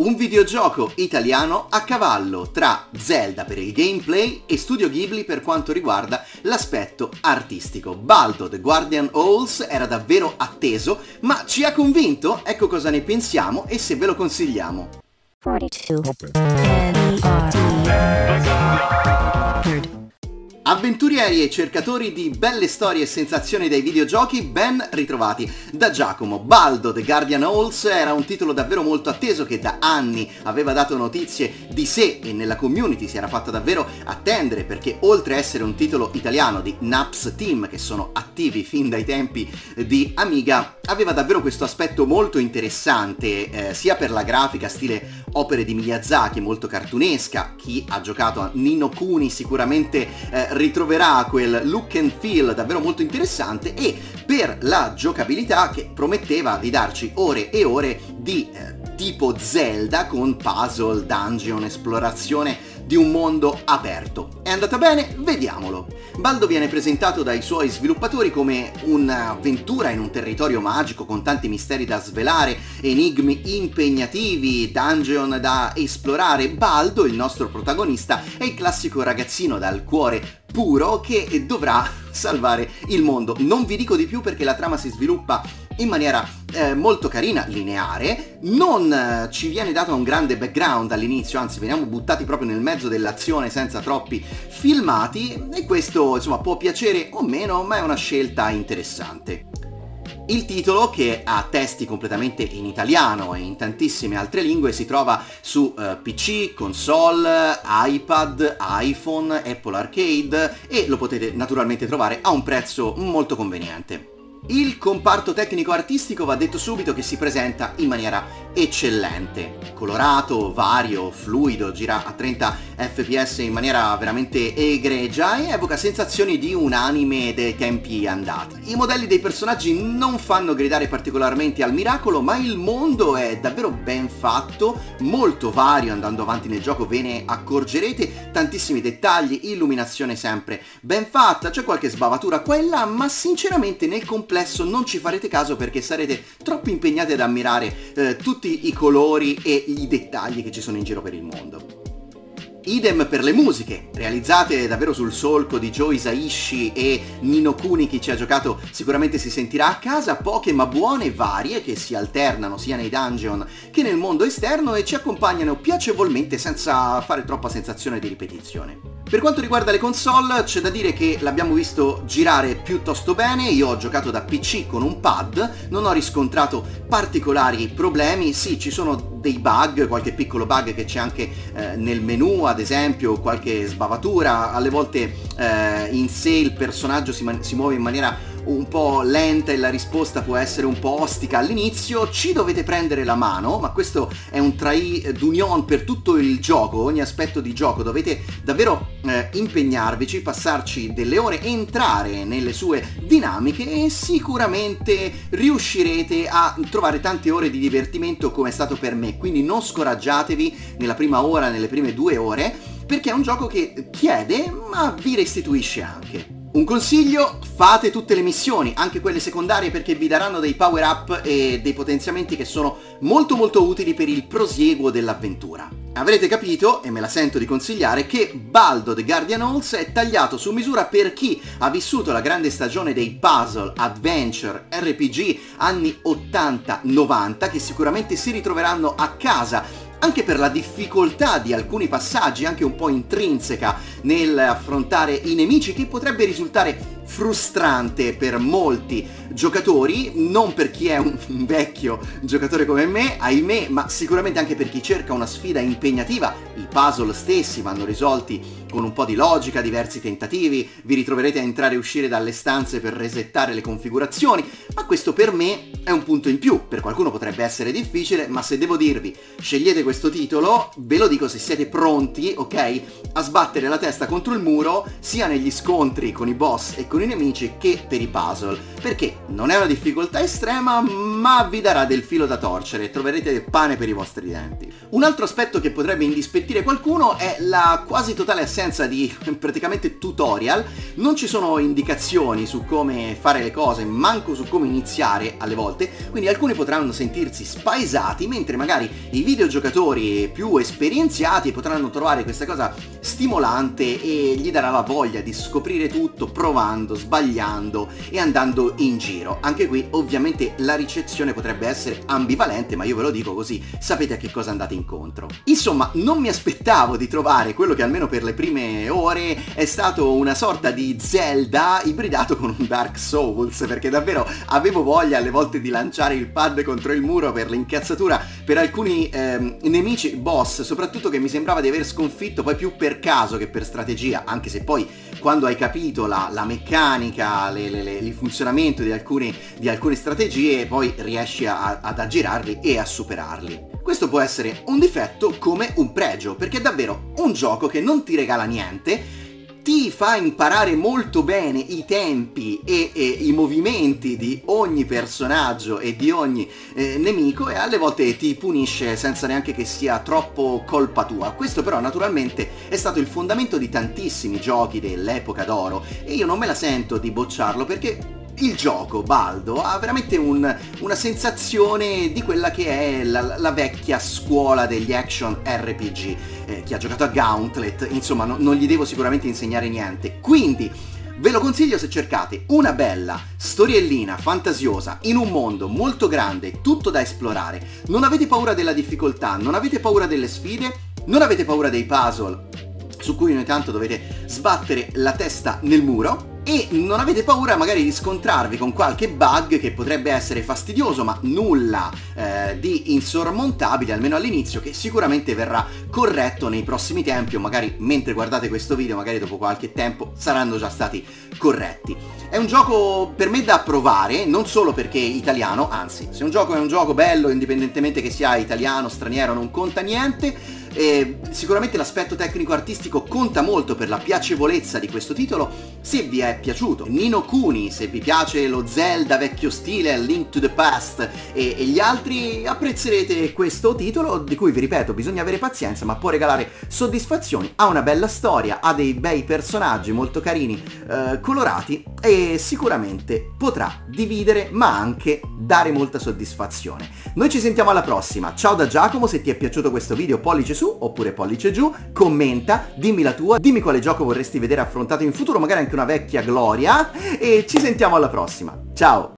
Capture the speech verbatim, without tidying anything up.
Un videogioco italiano a cavallo tra Zelda per il gameplay e Studio Ghibli per quanto riguarda l'aspetto artistico. Baldo The Guardian Owls era davvero atteso, ma ci ha convinto? Ecco cosa ne pensiamo e se ve lo consigliamo. Avventurieri e cercatori di belle storie e sensazioni dai videogiochi, ben ritrovati da Giacomo. Baldo The Guardian Owls era un titolo davvero molto atteso che da anni aveva dato notizie di sé e nella community si era fatta davvero attendere, perché oltre a essere un titolo italiano di Naps Team, che sono attivi fin dai tempi di Amiga, aveva davvero questo aspetto molto interessante, eh, sia per la grafica stile opere di Miyazaki, molto cartunesca. Chi ha giocato a Ni no Kuni sicuramente eh, ritroverà quel look and feel davvero molto interessante, e per la giocabilità che prometteva di darci ore e ore di eh, tipo Zelda con puzzle, dungeon, esplorazione di un mondo aperto. È andata bene? Vediamolo! Baldo viene presentato dai suoi sviluppatori come un'avventura in un territorio magico con tanti misteri da svelare, enigmi impegnativi, dungeon da esplorare. Baldo, il nostro protagonista, è il classico ragazzino dal cuore puro che dovrà salvare il mondo. Non vi dico di più perché la trama si sviluppa in maniera eh, molto carina, lineare, non eh, ci viene dato un grande background all'inizio, anzi veniamo buttati proprio nel mezzo dell'azione senza troppi filmati, e questo insomma può piacere o meno, ma è una scelta interessante. Il titolo, che ha testi completamente in italiano e in tantissime altre lingue, si trova su uh, P C, console, iPad, iPhone, Apple Arcade, e lo potete naturalmente trovare a un prezzo molto conveniente. Il comparto tecnico-artistico va detto subito che si presenta in maniera eccellente, colorato, vario, fluido, gira a trenta F P S in maniera veramente egregia e evoca sensazioni di un anime dei tempi andati. I modelli dei personaggi non fanno gridare particolarmente al miracolo, ma il mondo è davvero ben fatto, molto vario. Andando avanti nel gioco ve ne accorgerete, tantissimi dettagli, illuminazione sempre ben fatta, c'è qualche sbavatura qua e là, ma sinceramente nel complesso non ci farete caso perché sarete troppo impegnati ad ammirare eh, tutti i colori e i dettagli che ci sono in giro per il mondo. Idem per le musiche, realizzate davvero sul solco di Joe Hisaishi e Ni no Kuni. Chi ci ha giocato sicuramente si sentirà a casa, poche ma buone, varie, che si alternano sia nei dungeon che nel mondo esterno e ci accompagnano piacevolmente senza fare troppa sensazione di ripetizione. Per quanto riguarda le console, c'è da dire che l'abbiamo visto girare piuttosto bene. Io ho giocato da P C con un pad, non ho riscontrato particolari problemi. Sì, ci sono dei bug, qualche piccolo bug che c'è anche eh, nel menu, ad esempio qualche sbavatura, alle volte eh, in sé il personaggio si, si muove in maniera un po' lenta e la risposta può essere un po' ostica all'inizio. Ci dovete prendere la mano, ma questo è un trait d'union per tutto il gioco, ogni aspetto di gioco dovete davvero eh, impegnarvici, passarci delle ore, entrare nelle sue dinamiche e sicuramente riuscirete a trovare tante ore di divertimento come è stato per me. Quindi non scoraggiatevi nella prima ora, nelle prime due ore, perché è un gioco che chiede ma vi restituisce anche. Un consiglio: fate tutte le missioni, anche quelle secondarie, perché vi daranno dei power up e dei potenziamenti che sono molto molto utili per il prosieguo dell'avventura. Avrete capito, e me la sento di consigliare, che Baldo The Guardian Owls è tagliato su misura per chi ha vissuto la grande stagione dei puzzle, adventure, R P G anni ottanta novanta, che sicuramente si ritroveranno a casa anche per la difficoltà di alcuni passaggi, anche un po' intrinseca nell'affrontare i nemici, che potrebbe risultare frustrante per molti giocatori, non per chi è un vecchio giocatore come me, ahimè, ma sicuramente anche per chi cerca una sfida impegnativa. I puzzle stessi vanno risolti con un po' di logica, diversi tentativi, vi ritroverete a entrare e uscire dalle stanze per resettare le configurazioni, ma questo per me è un punto in più. Per qualcuno potrebbe essere difficile, ma se devo dirvi scegliete questo titolo, ve lo dico se siete pronti, ok, a sbattere la testa contro il muro, sia negli scontri con i boss e con alcuni nemici che per i puzzle, perché non è una difficoltà estrema, ma vi darà del filo da torcere e troverete pane per i vostri denti. Un altro aspetto che potrebbe indispettire qualcuno è la quasi totale assenza di praticamente tutorial. Non ci sono indicazioni su come fare le cose, manco su come iniziare alle volte, quindi alcuni potranno sentirsi spaesati, mentre magari i videogiocatori più esperienziati potranno trovare questa cosa stimolante e gli darà la voglia di scoprire tutto provando, sbagliando e andando in giro. Anche qui ovviamente la ricezione potrebbe essere ambivalente, ma io ve lo dico così sapete a che cosa andate incontro. Insomma, non mi aspettavo di trovare quello che almeno per le prime ore è stato una sorta di Zelda ibridato con un Dark Souls, perché davvero avevo voglia alle volte di lanciare il pad contro il muro per l'incazzatura per alcuni ehm, nemici boss, soprattutto che mi sembrava di aver sconfitto poi più per caso che per strategia, anche se poi quando hai capito la, la meccanica, le, le, le, il funzionamento di alcune, di alcune strategie, poi riesci a, ad aggirarli e a superarli. Questo può essere un difetto come un pregio, perché è davvero un gioco che non ti regala niente, ti fa imparare molto bene i tempi e, e i movimenti di ogni personaggio e di ogni eh, nemico, e alle volte ti punisce senza neanche che sia troppo colpa tua. Questo però naturalmente è stato il fondamento di tantissimi giochi dell'epoca d'oro e io non me la sento di bocciarlo, perché il gioco Baldo ha veramente un, una sensazione di quella che è la, la vecchia scuola degli action R P G. Eh, chi ha giocato a Gauntlet, insomma, no, non gli devo sicuramente insegnare niente. Quindi ve lo consiglio se cercate una bella storiellina fantasiosa in un mondo molto grande, tutto da esplorare. Non avete paura della difficoltà, non avete paura delle sfide, non avete paura dei puzzle su cui ogni tanto dovete sbattere la testa nel muro, e non avete paura magari di scontrarvi con qualche bug che potrebbe essere fastidioso, ma nulla eh, di insormontabile, almeno all'inizio, che sicuramente verrà corretto nei prossimi tempi, o magari mentre guardate questo video, magari dopo qualche tempo saranno già stati corretti. È un gioco per me da provare, non solo perché è italiano, anzi, se un gioco è un gioco bello, indipendentemente che sia italiano, straniero, non conta niente. E sicuramente l'aspetto tecnico-artistico conta molto per la piacevolezza di questo titolo. Se vi è piaciuto Ni no Kuni, se vi piace lo Zelda vecchio stile, Link to the Past e, e gli altri, apprezzerete questo titolo, di cui vi ripeto bisogna avere pazienza, ma può regalare soddisfazioni. Ha una bella storia, ha dei bei personaggi molto carini, eh, colorati, e sicuramente potrà dividere ma anche dare molta soddisfazione. Noi ci sentiamo alla prossima, ciao da Giacomo. Se ti è piaciuto questo video, pollice su oppure pollice giù, commenta, dimmi la tua, dimmi quale gioco vorresti vedere affrontato in futuro, magari anche una vecchia gloria, e ci sentiamo alla prossima, ciao!